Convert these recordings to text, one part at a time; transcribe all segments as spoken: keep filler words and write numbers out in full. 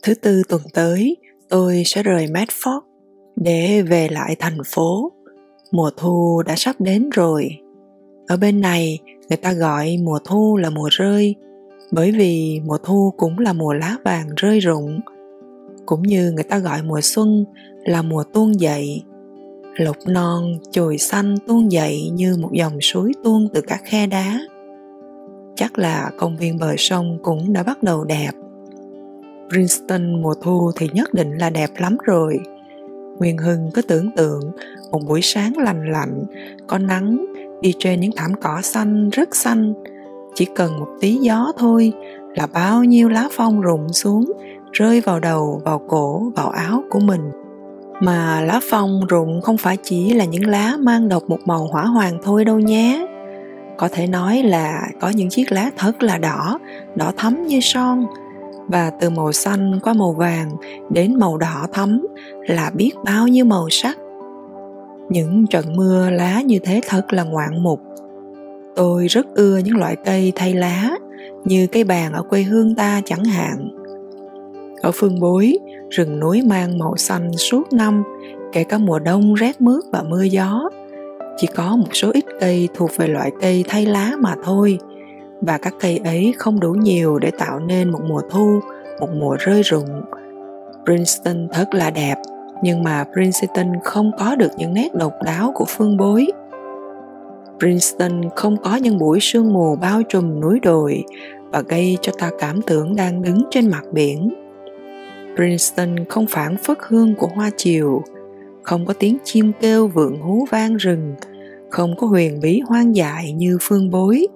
Thứ tư tuần tới, tôi sẽ rời Medford để về lại thành phố. Mùa thu đã sắp đến rồi. Ở bên này, người ta gọi mùa thu là mùa rơi, bởi vì mùa thu cũng là mùa lá vàng rơi rụng. Cũng như người ta gọi mùa xuân là mùa tuôn dậy. Lục non, chồi xanh tuôn dậy như một dòng suối tuôn từ các khe đá. Chắc là công viên bờ sông cũng đã bắt đầu đẹp. Princeton mùa thu thì nhất định là đẹp lắm rồi. Nguyên Hưng cứ tưởng tượng một buổi sáng lành lạnh, có nắng, đi trên những thảm cỏ xanh rất xanh. Chỉ cần một tí gió thôi là bao nhiêu lá phong rụng xuống, rơi vào đầu, vào cổ, vào áo của mình. Mà lá phong rụng không phải chỉ là những lá mang độc một màu hỏa hoàng thôi đâu nhé. Có thể nói là có những chiếc lá thật là đỏ, đỏ thắm như son. Và từ màu xanh qua màu vàng đến màu đỏ thắm là biết bao nhiêu màu sắc. Những trận mưa lá như thế thật là ngoạn mục. Tôi rất ưa những loại cây thay lá, như cây bàng ở quê hương ta chẳng hạn. Ở Phương Bối, rừng núi mang màu xanh suốt năm, kể cả mùa đông rét mướt và mưa gió. Chỉ có một số ít cây thuộc về loại cây thay lá mà thôi, và các cây ấy không đủ nhiều để tạo nên một mùa thu, một mùa rơi rụng. Princeton thật là đẹp, nhưng mà Princeton không có được những nét độc đáo của Phương Bối. Princeton không có những buổi sương mù bao trùm núi đồi và gây cho ta cảm tưởng đang đứng trên mặt biển. Princeton không phảng phất hương của hoa chiều, không có tiếng chim kêu vượng hú vang rừng, không có huyền bí hoang dại như Phương Bối.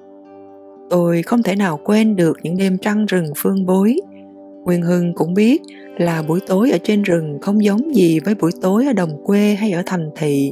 Tôi không thể nào quên được những đêm trăng rừng Phương Bối. Nguyên Hưng cũng biết là buổi tối ở trên rừng không giống gì với buổi tối ở đồng quê hay ở thành thị.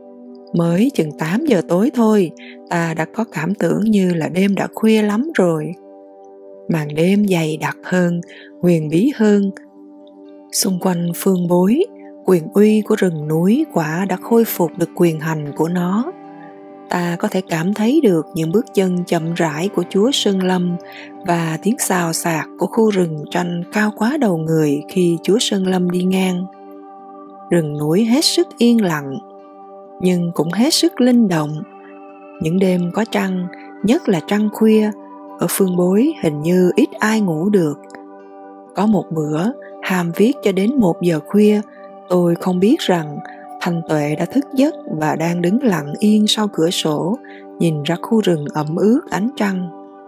Mới chừng tám giờ tối thôi, ta đã có cảm tưởng như là đêm đã khuya lắm rồi. Màn đêm dày đặc hơn, huyền bí hơn. Xung quanh Phương Bối, quyền uy của rừng núi quả đã khôi phục được quyền hành của nó. Ta có thể cảm thấy được những bước chân chậm rãi của Chúa Sơn Lâm và tiếng xào xạc của khu rừng tranh cao quá đầu người khi Chúa Sơn Lâm đi ngang. Rừng núi hết sức yên lặng, nhưng cũng hết sức linh động. Những đêm có trăng, nhất là trăng khuya, ở Phương Bối hình như ít ai ngủ được. Có một bữa, hàm viết cho đến một giờ khuya, tôi không biết rằng Thanh Tuệ đã thức giấc và đang đứng lặng yên sau cửa sổ, nhìn ra khu rừng ẩm ướt ánh trăng.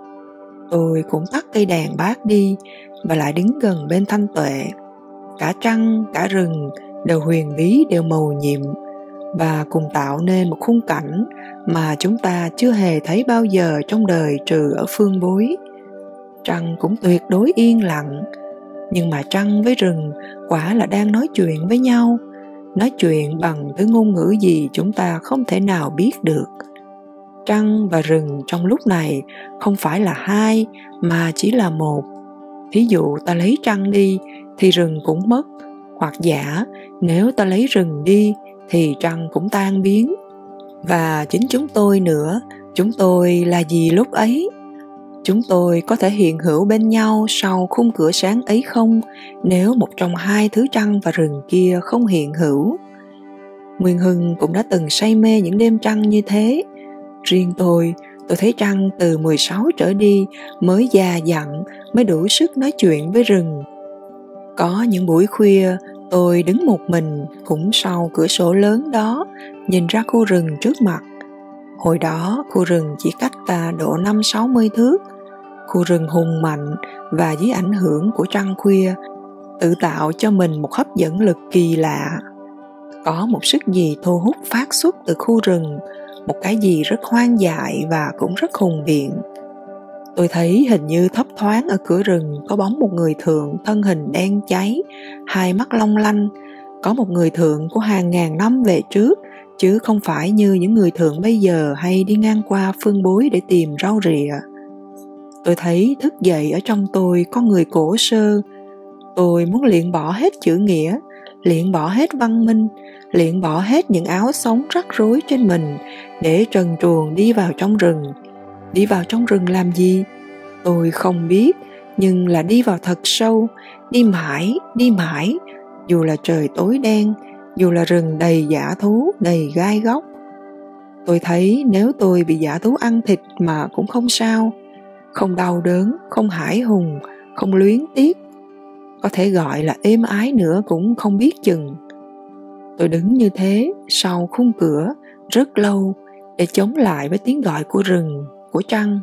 Tôi cũng tắt cây đèn bát đi và lại đứng gần bên Thanh Tuệ. Cả trăng, cả rừng đều huyền bí, đều màu nhiệm và cùng tạo nên một khung cảnh mà chúng ta chưa hề thấy bao giờ trong đời trừ ở Phương Bối. Trăng cũng tuyệt đối yên lặng, nhưng mà trăng với rừng quả là đang nói chuyện với nhau, nói chuyện bằng thứ ngôn ngữ gì chúng ta không thể nào biết được. Trăng và rừng trong lúc này không phải là hai mà chỉ là một. Thí dụ ta lấy trăng đi thì rừng cũng mất, hoặc giả nếu ta lấy rừng đi thì trăng cũng tan biến. Và chính chúng tôi nữa, chúng tôi là gì lúc ấy? Chúng tôi có thể hiện hữu bên nhau sau khung cửa sáng ấy không, nếu một trong hai thứ trăng và rừng kia không hiện hữu? Nguyên Hưng cũng đã từng say mê những đêm trăng như thế. Riêng tôi, tôi thấy trăng từ mười sáu trở đi mới già dặn, mới đủ sức nói chuyện với rừng. Có những buổi khuya, tôi đứng một mình cũng sau cửa sổ lớn đó, nhìn ra khu rừng trước mặt. Hồi đó, khu rừng chỉ cách ta độ năm sáu mươi thước. Khu rừng hùng mạnh và dưới ảnh hưởng của trăng khuya, tự tạo cho mình một hấp dẫn lực kỳ lạ. Có một sức gì thu hút phát xuất từ khu rừng, một cái gì rất hoang dại và cũng rất hùng biện. Tôi thấy hình như thấp thoáng ở cửa rừng có bóng một người thượng thân hình đen cháy, hai mắt long lanh. Có một người thượng của hàng ngàn năm về trước, chứ không phải như những người thượng bây giờ hay đi ngang qua Phương Bối để tìm rau rịa. Tôi thấy thức dậy ở trong tôi có người cổ sơ. Tôi muốn luyện bỏ hết chữ nghĩa, luyện bỏ hết văn minh, luyện bỏ hết những áo sống rắc rối trên mình để trần truồng đi vào trong rừng. Đi vào trong rừng làm gì? Tôi không biết, nhưng là đi vào thật sâu, đi mãi, đi mãi, dù là trời tối đen, dù là rừng đầy dã thú, đầy gai góc. Tôi thấy nếu tôi bị dã thú ăn thịt mà cũng không sao, không đau đớn, không hãi hùng, không luyến tiếc, có thể gọi là êm ái nữa cũng không biết chừng. Tôi đứng như thế sau khung cửa rất lâu để chống lại với tiếng gọi của rừng, của trăng.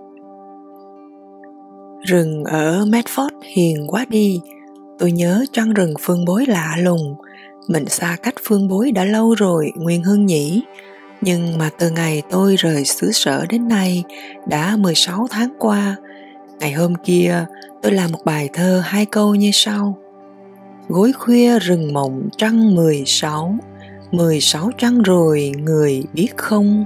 Rừng ở Medford hiền quá đi. Tôi nhớ trăng rừng Phương Bối lạ lùng. Mình xa cách Phương Bối đã lâu rồi, Nguyên Hưng nhỉ. Nhưng mà từ ngày tôi rời xứ sở đến nay đã mười sáu tháng qua. Ngày hôm kia tôi làm một bài thơ hai câu như sau: Gối khuya rừng mộng trăng mười sáu, mười sáu trăng rồi người biết không.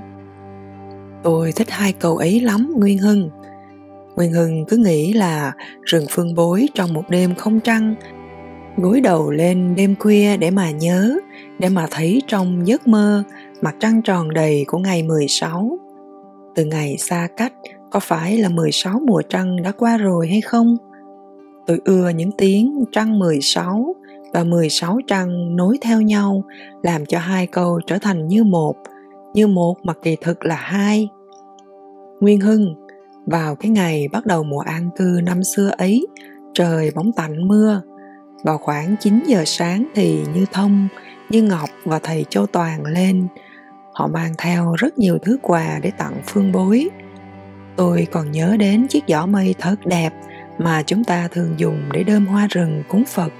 Tôi thích hai câu ấy lắm Nguyên Hưng. Nguyên Hưng cứ nghĩ là rừng Phương Bối trong một đêm không trăng, gối đầu lên đêm khuya để mà nhớ, để mà thấy trong giấc mơ mặt trăng tròn đầy của ngày mười sáu. Từ ngày xa cách, có phải là mười sáu mùa trăng đã qua rồi hay không? Tôi ưa những tiếng trăng mười sáu và mười sáu trăng nối theo nhau, làm cho hai câu trở thành như một, như một mà kỳ thực là hai. Nguyên Hưng, vào cái ngày bắt đầu mùa an cư năm xưa ấy, trời bỗng tạnh mưa. Vào khoảng chín giờ sáng thì Như Thông, Như Ngọc và thầy Châu Toàn lên. Họ mang theo rất nhiều thứ quà để tặng Phương Bối. Tôi còn nhớ đến chiếc giỏ mây thật đẹp mà chúng ta thường dùng để đơm hoa rừng cúng Phật.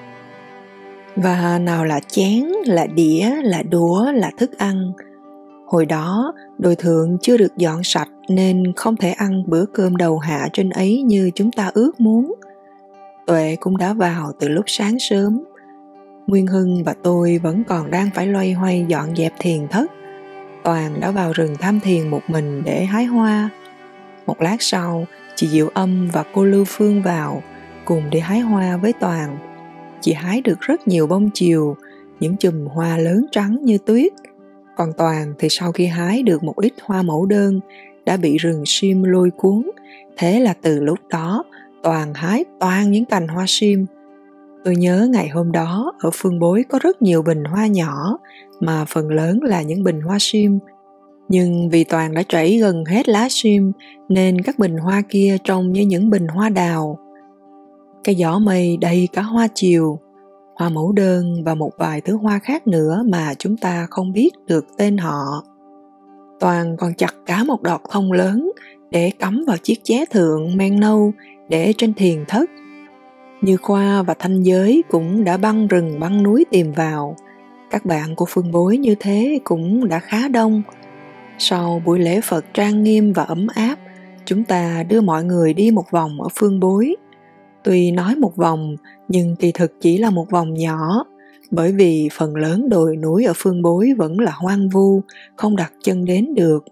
Và nào là chén, là đĩa, là đũa, là thức ăn. Hồi đó, đồi thượng chưa được dọn sạch nên không thể ăn bữa cơm đầu hạ trên ấy như chúng ta ước muốn. Tuệ cũng đã vào từ lúc sáng sớm. Nguyên Hưng và tôi vẫn còn đang phải loay hoay dọn dẹp thiền thất. Toàn đã vào rừng tham thiền một mình để hái hoa. Một lát sau, chị Diệu Âm và cô Lưu Phương vào cùng đi hái hoa với Toàn. Chị hái được rất nhiều bông chiều, những chùm hoa lớn trắng như tuyết. Còn Toàn thì sau khi hái được một ít hoa mẫu đơn đã bị rừng sim lôi cuốn. Thế là từ lúc đó Toàn hái toàn những cành hoa sim. Tôi nhớ ngày hôm đó ở Phương Bối có rất nhiều bình hoa nhỏ mà phần lớn là những bình hoa sim. Nhưng vì Toàn đã trẩy gần hết lá sim nên các bình hoa kia trông như những bình hoa đào. Cái giỏ mây đầy cả hoa chiều, hoa mẫu đơn và một vài thứ hoa khác nữa mà chúng ta không biết được tên họ. Toàn còn chặt cả một đọt thông lớn để cắm vào chiếc ché thượng men nâu để trên thiền thất. Như Khoa và Thanh Giới cũng đã băng rừng băng núi tìm vào. Các bạn của Phương Bối như thế cũng đã khá đông. Sau buổi lễ Phật trang nghiêm và ấm áp, chúng ta đưa mọi người đi một vòng ở Phương Bối. Tuy nói một vòng, nhưng kỳ thực chỉ là một vòng nhỏ, bởi vì phần lớn đồi núi ở Phương Bối vẫn là hoang vu, không đặt chân đến được.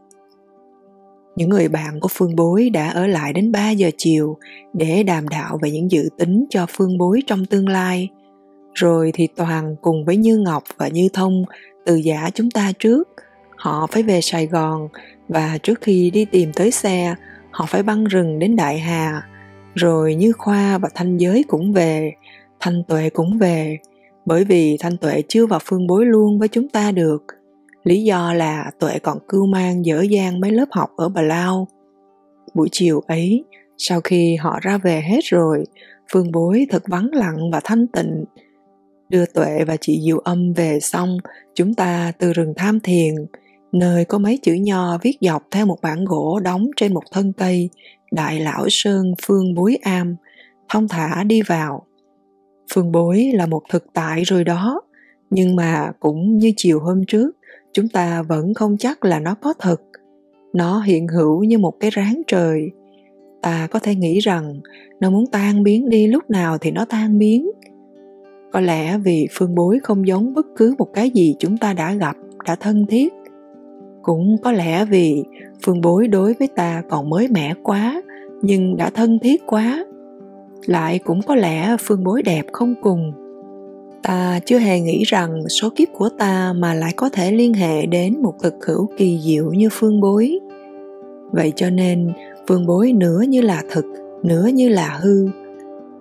Những người bạn của Phương Bối đã ở lại đến ba giờ chiều để đàm đạo về những dự tính cho Phương Bối trong tương lai. Rồi thì Toàn cùng với Như Ngọc và Như Thông từ giã chúng ta trước. Họ phải về Sài Gòn và trước khi đi tìm tới xe, họ phải băng rừng đến Đại Hà. Rồi Như Khoa và Thanh Giới cũng về, Thanh Tuệ cũng về, bởi vì Thanh Tuệ chưa vào Phương Bối luôn với chúng ta được. Lý do là Tuệ còn cưu mang dở dang mấy lớp học ở Bà Lao. Buổi chiều ấy, sau khi họ ra về hết rồi, Phương Bối thật vắng lặng và thanh tịnh. Đưa Tuệ và chị Diệu Âm về xong, chúng ta từ rừng tham thiền, nơi có mấy chữ nho viết dọc theo một bản gỗ đóng trên một thân cây, Đại Lão Sơn Phương Bối Am, thong thả đi vào. Phương Bối là một thực tại rồi đó, nhưng mà cũng như chiều hôm trước, chúng ta vẫn không chắc là nó có thật. Nó hiện hữu như một cái ráng trời. Ta có thể nghĩ rằng nó muốn tan biến đi lúc nào thì nó tan biến. Có lẽ vì Phương Bối không giống bất cứ một cái gì chúng ta đã gặp, đã thân thiết. Cũng có lẽ vì Phương Bối đối với ta còn mới mẻ quá, nhưng đã thân thiết quá. Lại cũng có lẽ Phương Bối đẹp không cùng. Ta chưa hề nghĩ rằng số kiếp của ta mà lại có thể liên hệ đến một thực hữu kỳ diệu như Phương Bối. Vậy cho nên Phương Bối nửa như là thực, nửa như là hư,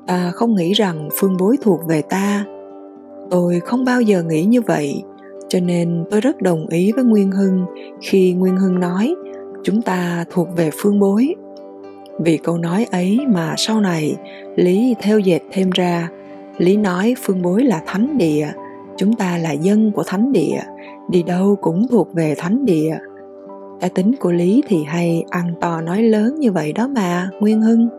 Ta không nghĩ rằng phương bối thuộc về ta. Tôi không bao giờ nghĩ như vậy, cho nên tôi rất đồng ý với Nguyên Hưng khi Nguyên Hưng nói chúng ta thuộc về phương bối. Vì câu nói ấy mà sau này Lý theo dệt thêm ra. Lý nói phương bối là thánh địa, chúng ta là dân của thánh địa, đi đâu cũng thuộc về thánh địa. Cá tính của Lý thì hay ăn to nói lớn như vậy đó mà, Nguyên Hưng.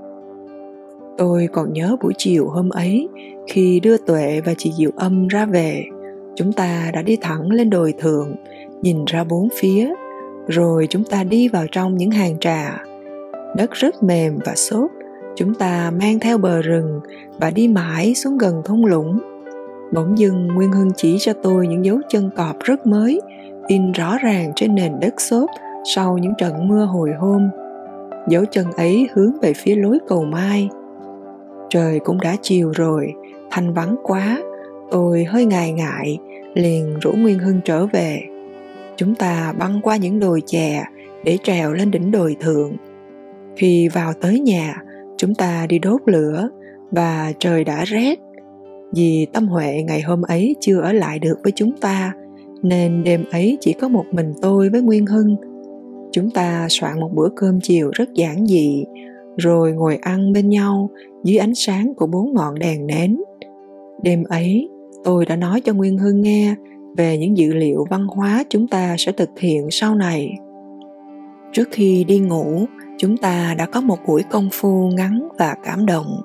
Tôi còn nhớ buổi chiều hôm ấy, khi đưa Tuệ và chị Diệu Âm ra về, chúng ta đã đi thẳng lên đồi thượng, nhìn ra bốn phía, rồi chúng ta đi vào trong những hàng trà. Đất rất mềm và xốp, chúng ta mang theo bờ rừng và đi mãi xuống gần thung lũng. Bỗng dưng Nguyên Hưng chỉ cho tôi những dấu chân cọp rất mới, in rõ ràng trên nền đất xốp sau những trận mưa hồi hôm. Dấu chân ấy hướng về phía lối cầu Mai. Trời cũng đã chiều rồi, thanh vắng quá, tôi hơi ngại ngại, liền rủ Nguyên Hưng trở về. Chúng ta băng qua những đồi chè để trèo lên đỉnh đồi thượng. Khi vào tới nhà, chúng ta đi đốt lửa và trời đã rét. Vì Tâm Huệ ngày hôm ấy chưa ở lại được với chúng ta, nên đêm ấy chỉ có một mình tôi với Nguyên Hưng. Chúng ta soạn một bữa cơm chiều rất giản dị, rồi ngồi ăn bên nhau dưới ánh sáng của bốn ngọn đèn nến. Đêm ấy, tôi đã nói cho Nguyên Hưng nghe về những dữ liệu văn hóa chúng ta sẽ thực hiện sau này. Trước khi đi ngủ, chúng ta đã có một buổi công phu ngắn và cảm động.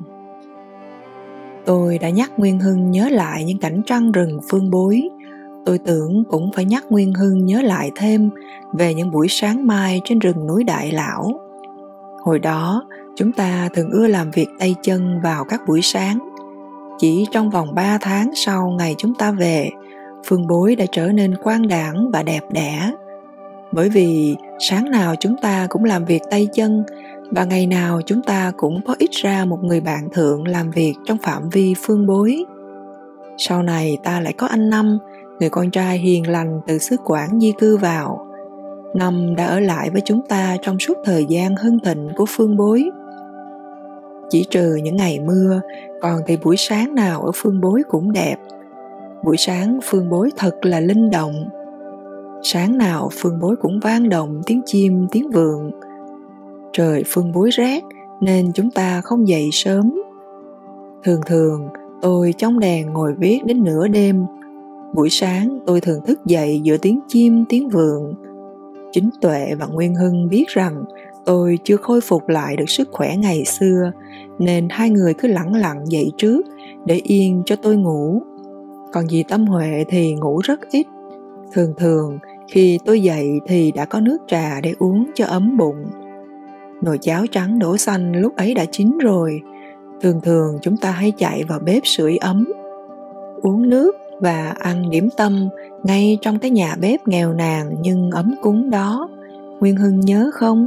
Tôi đã nhắc Nguyên Hưng nhớ lại những cảnh trăng rừng phương bối. Tôi tưởng cũng phải nhắc Nguyên Hưng nhớ lại thêm về những buổi sáng mai trên rừng núi Đại Lão. Hồi đó, chúng ta thường ưa làm việc tay chân vào các buổi sáng. Chỉ trong vòng ba tháng sau ngày chúng ta về, phương bối đã trở nên quang đãng và đẹp đẽ. Bởi vì sáng nào chúng ta cũng làm việc tay chân, và ngày nào chúng ta cũng có ít ra một người bạn thượng làm việc trong phạm vi phương bối. Sau này ta lại có anh Năm, người con trai hiền lành từ xứ Quảng di cư vào. Năm đã ở lại với chúng ta trong suốt thời gian hưng thịnh của phương bối. Chỉ trừ những ngày mưa, còn thì buổi sáng nào ở phương bối cũng đẹp. Buổi sáng phương bối thật là linh động. Sáng nào phương bối cũng vang động tiếng chim, tiếng vượn. Trời phương bối rét nên chúng ta không dậy sớm. Thường thường tôi chống đèn ngồi viết đến nửa đêm. Buổi sáng tôi thường thức dậy giữa tiếng chim, tiếng vượn. Chính Tuệ và Nguyên Hưng biết rằng tôi chưa khôi phục lại được sức khỏe ngày xưa, nên hai người cứ lẳng lặng dậy trước để yên cho tôi ngủ. Còn dì Tâm Huệ thì ngủ rất ít. Thường thường khi tôi dậy thì đã có nước trà để uống cho ấm bụng. Nồi cháo trắng đổ xanh lúc ấy đã chín rồi. Thường thường chúng ta hay chạy vào bếp sưởi ấm, uống nước và ăn điểm tâm ngay trong cái nhà bếp nghèo nàn nhưng ấm cúng đó. Nguyên Hưng nhớ không?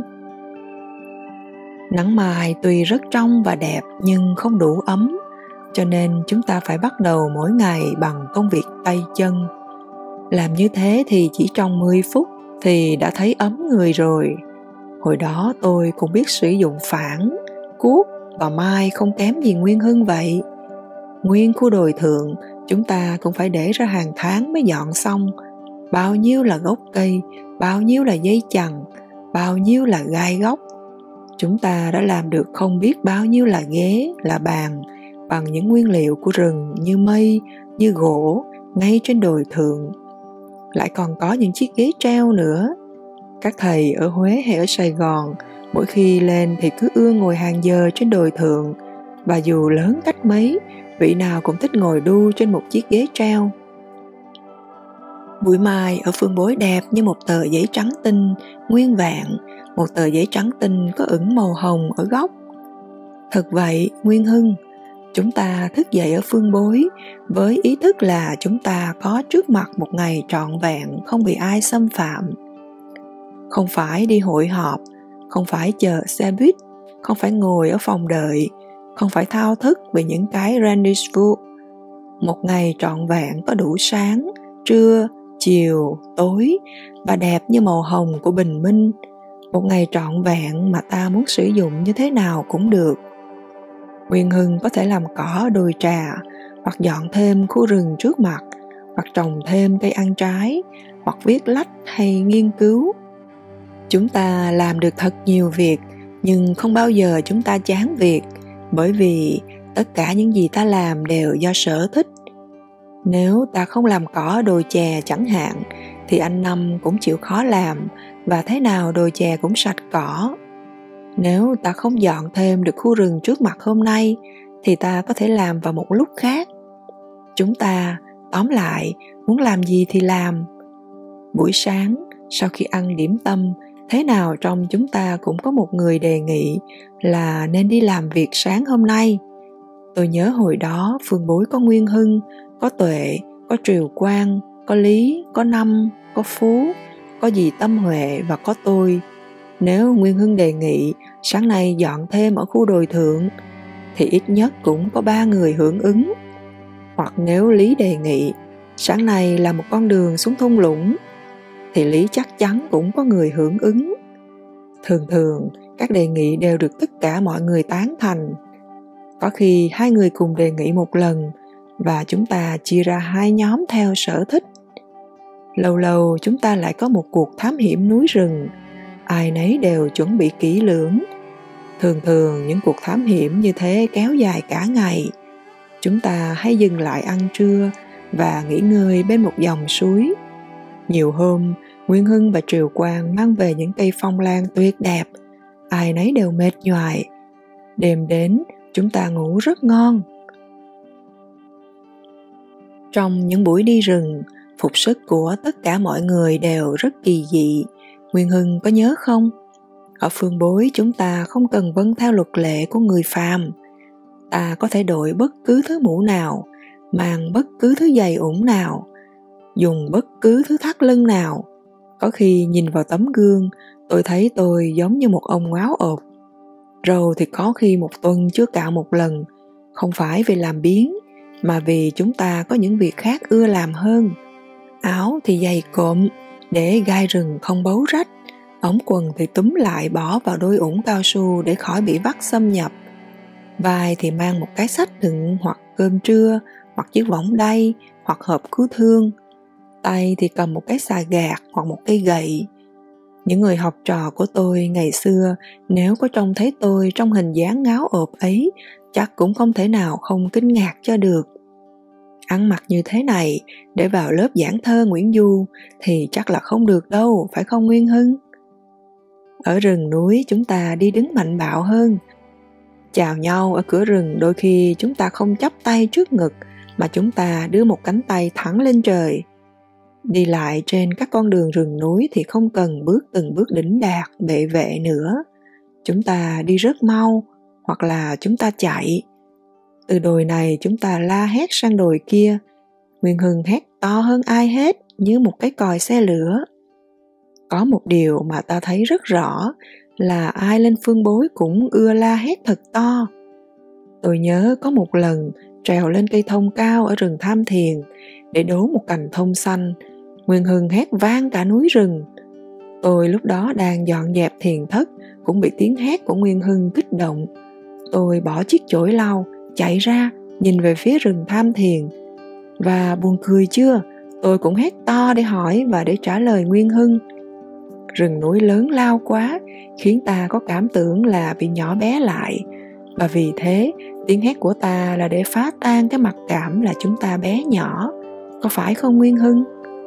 Nắng mai tuy rất trong và đẹp nhưng không đủ ấm, cho nên chúng ta phải bắt đầu mỗi ngày bằng công việc tay chân. Làm như thế thì chỉ trong mười phút thì đã thấy ấm người rồi. Hồi đó tôi cũng biết sử dụng phản, cuốc và mai không kém gì Nguyên Hưng vậy. Nguyên khu đồi thượng chúng ta cũng phải để ra hàng tháng mới dọn xong. Bao nhiêu là gốc cây, bao nhiêu là dây chằng, bao nhiêu là gai góc. Chúng ta đã làm được không biết bao nhiêu là ghế, là bàn bằng những nguyên liệu của rừng như mây, như gỗ ngay trên đồi thượng. Lại còn có những chiếc ghế treo nữa. Các thầy ở Huế hay ở Sài Gòn mỗi khi lên thì cứ ưa ngồi hàng giờ trên đồi thượng, và dù lớn cách mấy, vị nào cũng thích ngồi đu trên một chiếc ghế treo. Bụi mai ở phương bối đẹp như một tờ giấy trắng tinh, nguyên vẹn, một tờ giấy trắng tinh có ửng màu hồng ở góc. Thật vậy, Nguyên Hưng, chúng ta thức dậy ở phương bối với ý thức là chúng ta có trước mặt một ngày trọn vẹn không bị ai xâm phạm. Không phải đi hội họp, không phải chờ xe buýt, không phải ngồi ở phòng đợi, không phải thao thức về những cái rendezvous. Một ngày trọn vẹn có đủ sáng, trưa, chiều, tối và đẹp như màu hồng của bình minh. Một ngày trọn vẹn mà ta muốn sử dụng như thế nào cũng được. Nguyên Hưng có thể làm cỏ đồi trà, hoặc dọn thêm khu rừng trước mặt, hoặc trồng thêm cây ăn trái, hoặc viết lách hay nghiên cứu. Chúng ta làm được thật nhiều việc, nhưng không bao giờ chúng ta chán việc, bởi vì tất cả những gì ta làm đều do sở thích. Nếu ta không làm cỏ đồi chè chẳng hạn, thì anh Năm cũng chịu khó làm, và thế nào đồi chè cũng sạch cỏ. Nếu ta không dọn thêm được khu rừng trước mặt hôm nay, thì ta có thể làm vào một lúc khác. Chúng ta, tóm lại, muốn làm gì thì làm. Buổi sáng, sau khi ăn điểm tâm, thế nào trong chúng ta cũng có một người đề nghị là nên đi làm việc sáng hôm nay. Tôi nhớ hồi đó Phương Bối có Nguyên Hưng, có Tuệ, có Triều Quang, có Lý, có Năm, có Phú, có dì Tâm Huệ và có tôi. Nếu Nguyên Hưng đề nghị sáng nay dọn thêm ở khu đồi thượng, thì ít nhất cũng có ba người hưởng ứng. Hoặc nếu Lý đề nghị sáng nay là một con đường xuống thung lũng, thì Lý chắc chắn cũng có người hưởng ứng. Thường thường, các đề nghị đều được tất cả mọi người tán thành. Có khi hai người cùng đề nghị một lần, và chúng ta chia ra hai nhóm theo sở thích. Lâu lâu chúng ta lại có một cuộc thám hiểm núi rừng, ai nấy đều chuẩn bị kỹ lưỡng. Thường thường những cuộc thám hiểm như thế kéo dài cả ngày. Chúng ta hay dừng lại ăn trưa và nghỉ ngơi bên một dòng suối. Nhiều hôm, Nguyên Hưng và Triều Quang mang về những cây phong lan tuyệt đẹp, ai nấy đều mệt nhoài. Đêm đến, chúng ta ngủ rất ngon. Trong những buổi đi rừng, phục sức của tất cả mọi người đều rất kỳ dị. Nguyên Hưng có nhớ không? Ở Phương Bối chúng ta không cần vâng theo luật lệ của người phàm. Ta có thể đội bất cứ thứ mũ nào, mang bất cứ thứ giày ủng nào, dùng bất cứ thứ thắt lưng nào. Có khi nhìn vào tấm gương, tôi thấy tôi giống như một ông ngáo ộp. Râu thì có khi một tuần chưa cạo một lần, không phải vì làm biếng, mà vì chúng ta có những việc khác ưa làm hơn. Áo thì dày cộm, để gai rừng không bấu rách. Ống quần thì túm lại bỏ vào đôi ủng cao su để khỏi bị vắt xâm nhập. Vai thì mang một cái xách đựng hoặc cơm trưa, hoặc chiếc võng đay, hoặc hộp cứu thương. Tay thì cầm một cái xà gạt hoặc một cây gậy. Những người học trò của tôi ngày xưa, nếu có trông thấy tôi trong hình dáng ngáo ộp ấy, chắc cũng không thể nào không kinh ngạc cho được. Ăn mặc như thế này để vào lớp giảng thơ Nguyễn Du thì chắc là không được đâu, phải không Nguyên Hưng? Ở rừng núi chúng ta đi đứng mạnh bạo hơn. Chào nhau ở cửa rừng đôi khi chúng ta không chắp tay trước ngực, mà chúng ta đưa một cánh tay thẳng lên trời. Đi lại trên các con đường rừng núi thì không cần bước từng bước đỉnh đạt, bệ vệ nữa. Chúng ta đi rất mau, hoặc là chúng ta chạy. Từ đồi này chúng ta la hét sang đồi kia. Nguyên Hưng hét to hơn ai hết, như một cái còi xe lửa. Có một điều mà ta thấy rất rõ là ai lên Phương Bối cũng ưa la hét thật to. Tôi nhớ có một lần trèo lên cây thông cao ở rừng Tham Thiền để đốn một cành thông xanh. Nguyên Hưng hét vang cả núi rừng. Tôi lúc đó đang dọn dẹp thiền thất, cũng bị tiếng hét của Nguyên Hưng kích động. Tôi bỏ chiếc chổi lau, chạy ra, nhìn về phía rừng Tham Thiền. Và buồn cười chưa, tôi cũng hét to để hỏi và để trả lời Nguyên Hưng. Rừng núi lớn lao quá, khiến ta có cảm tưởng là bị nhỏ bé lại. Và vì thế, tiếng hét của ta là để phá tan cái mặc cảm là chúng ta bé nhỏ. Có phải không Nguyên Hưng?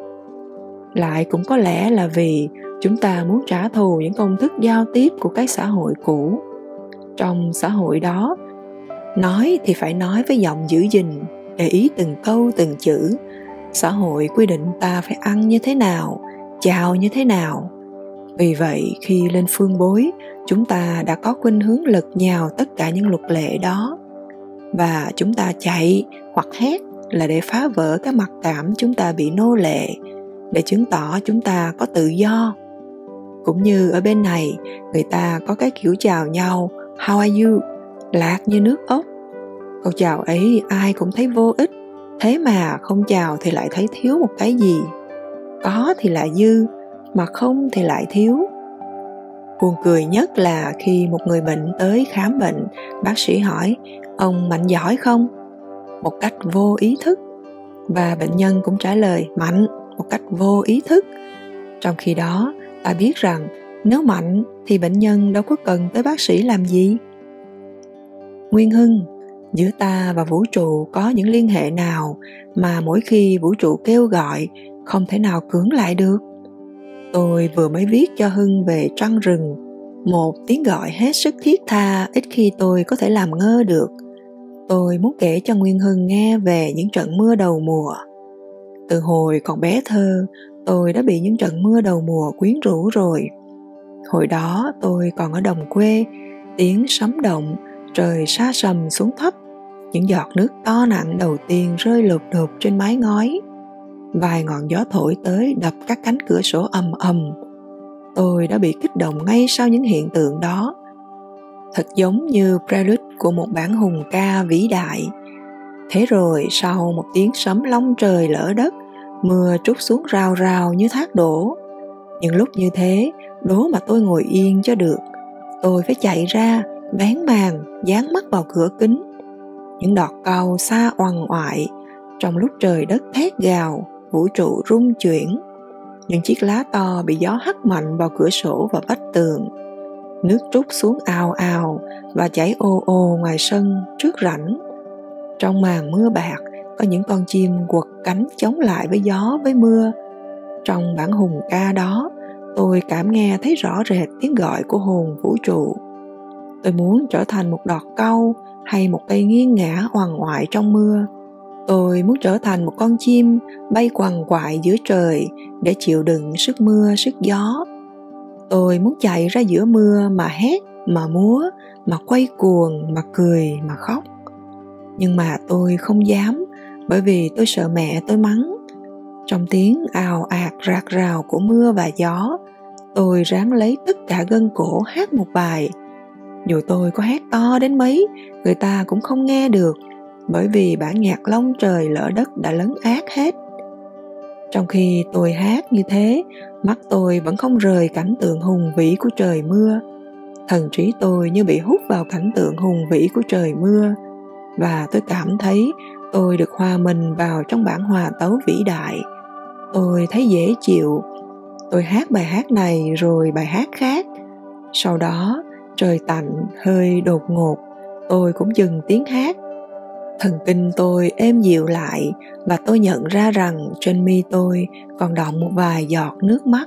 Lại cũng có lẽ là vì chúng ta muốn trả thù những công thức giao tiếp của cái xã hội cũ. Trong xã hội đó, nói thì phải nói với giọng giữ gìn, để ý từng câu từng chữ. Xã hội quy định ta phải ăn như thế nào, chào như thế nào. Vì vậy, khi lên Phương Bối, chúng ta đã có khuynh hướng lật nhào tất cả những luật lệ đó. Và chúng ta chạy hoặc hét là để phá vỡ cái mặc cảm chúng ta bị nô lệ, để chứng tỏ chúng ta có tự do. Cũng như ở bên này, người ta có cái kiểu chào nhau, how are you, lạc như nước ốc. Câu chào ấy ai cũng thấy vô ích, thế mà không chào thì lại thấy thiếu một cái gì. Có thì lại dư, mà không thì lại thiếu. Buồn cười nhất là khi một người bệnh tới khám bệnh, bác sĩ hỏi, ông Mạnh giỏi không? Một cách vô ý thức. Và bệnh nhân cũng trả lời Mạnh một cách vô ý thức. Trong khi đó, ta biết rằng nếu Mạnh thì bệnh nhân đâu có cần tới bác sĩ làm gì. Nguyên Hưng, giữa ta và vũ trụ có những liên hệ nào mà mỗi khi vũ trụ kêu gọi không thể nào cưỡng lại được? Tôi vừa mới viết cho Hưng về trăng rừng, một tiếng gọi hết sức thiết tha ít khi tôi có thể làm ngơ được. Tôi muốn kể cho Nguyên Hưng nghe về những trận mưa đầu mùa. Từ hồi còn bé thơ, tôi đã bị những trận mưa đầu mùa quyến rũ rồi. Hồi đó tôi còn ở đồng quê, tiếng sấm động, trời sa sầm xuống thấp, những giọt nước to nặng đầu tiên rơi lụp đụp trên mái ngói. Vài ngọn gió thổi tới đập các cánh cửa sổ ầm ầm. Tôi đã bị kích động ngay sau những hiện tượng đó. Thật giống như prelude của một bản hùng ca vĩ đại. Thế rồi sau một tiếng sấm long trời lỡ đất, mưa trút xuống rào rào như thác đổ. Những lúc như thế, đố mà tôi ngồi yên cho được. Tôi phải chạy ra, vén màn, dán mắt vào cửa kính. Những đọt cau xa oằn oại, trong lúc trời đất thét gào, vũ trụ rung chuyển. Những chiếc lá to bị gió hắt mạnh vào cửa sổ và vách tường. Nước trút xuống ào ào và chảy ồ ồ ngoài sân trước rãnh. Trong màn mưa bạc có những con chim quật cánh chống lại với gió với mưa. Trong bản hùng ca đó, tôi cảm nghe thấy rõ rệt tiếng gọi của hồn vũ trụ. Tôi muốn trở thành một đọt cau hay một cây nghiêng ngã oằn oại trong mưa. Tôi muốn trở thành một con chim bay quằn quại giữa trời để chịu đựng sức mưa, sức gió. Tôi muốn chạy ra giữa mưa mà hét, mà múa, mà quay cuồng, mà cười, mà khóc. Nhưng mà tôi không dám, bởi vì tôi sợ mẹ tôi mắng. Trong tiếng ào ạt rạc rào của mưa và gió, tôi ráng lấy tất cả gân cổ hát một bài. Dù tôi có hát to đến mấy, người ta cũng không nghe được, bởi vì bản nhạc long trời lỡ đất đã lấn át hết. Trong khi tôi hát như thế, mắt tôi vẫn không rời cảnh tượng hùng vĩ của trời mưa. Thần trí tôi như bị hút vào cảnh tượng hùng vĩ của trời mưa, và tôi cảm thấy tôi được hòa mình vào trong bản hòa tấu vĩ đại. Tôi thấy dễ chịu. Tôi hát bài hát này rồi bài hát khác. Sau đó, trời tạnh hơi đột ngột, tôi cũng dừng tiếng hát. Thần kinh tôi êm dịu lại và tôi nhận ra rằng trên mi tôi còn đọng một vài giọt nước mắt.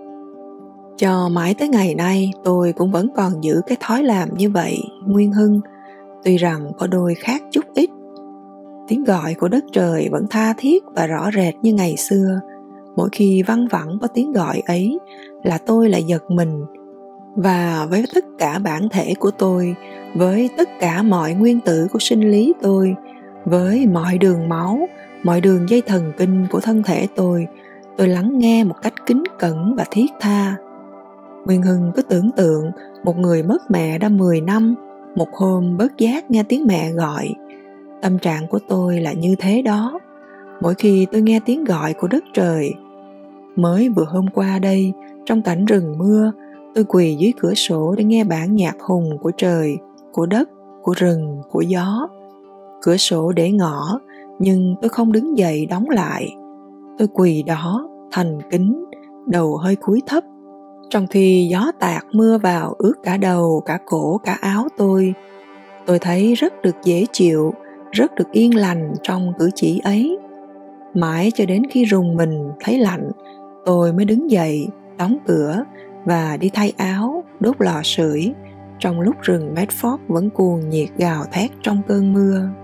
Cho mãi tới ngày nay tôi cũng vẫn còn giữ cái thói làm như vậy, Nguyên Hưng, tuy rằng có đôi khác chút ít. Tiếng gọi của đất trời vẫn tha thiết và rõ rệt như ngày xưa. Mỗi khi văng vẳng có tiếng gọi ấy là tôi lại giật mình. Và với tất cả bản thể của tôi, với tất cả mọi nguyên tử của sinh lý tôi, với mọi đường máu, mọi đường dây thần kinh của thân thể tôi, tôi lắng nghe một cách kính cẩn và thiết tha. Nguyên Hưng cứ tưởng tượng một người mất mẹ đã mười năm, một hôm bớt giác nghe tiếng mẹ gọi. Tâm trạng của tôi là như thế đó, mỗi khi tôi nghe tiếng gọi của đất trời. Mới vừa hôm qua đây, trong cảnh rừng mưa, tôi quỳ dưới cửa sổ để nghe bản nhạc hùng của trời, của đất, của rừng, của gió. Cửa sổ để ngỏ, nhưng tôi không đứng dậy đóng lại. Tôi quỳ đó, thành kính, đầu hơi cúi thấp. Trong khi gió tạt mưa vào ướt cả đầu, cả cổ, cả áo tôi, tôi thấy rất được dễ chịu, rất được yên lành trong cử chỉ ấy. Mãi cho đến khi rùng mình thấy lạnh, tôi mới đứng dậy, đóng cửa và đi thay áo, đốt lò sưởi, trong lúc rừng Medford vẫn cuồng nhiệt gào thét trong cơn mưa.